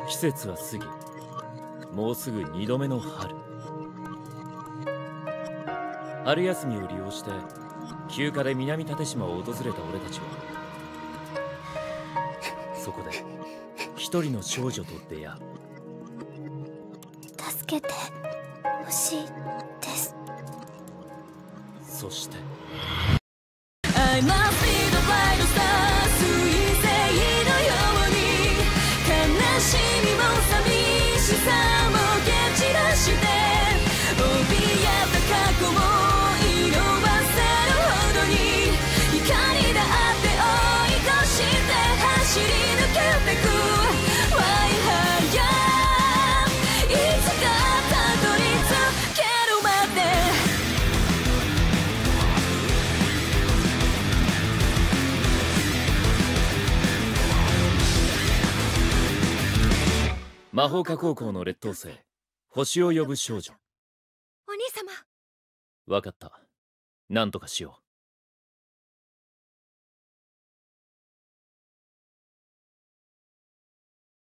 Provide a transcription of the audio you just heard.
季節は過ぎ、もうすぐ2度目の春。春休みを利用して休暇で南蓼島を訪れた俺たちは、そこで一人の少女と出会う。 助けてほしいです。 そして I must be the bright star 彗星のように悲しみも寂しさも蹴散らして怯えた過去も色あせるほどに光だって追い越して走り抜けてく Why higher いつかたどり着けるまで魔法科高校の劣等生、星を呼ぶ少女。 お兄様。 わかった。なんとかしよう。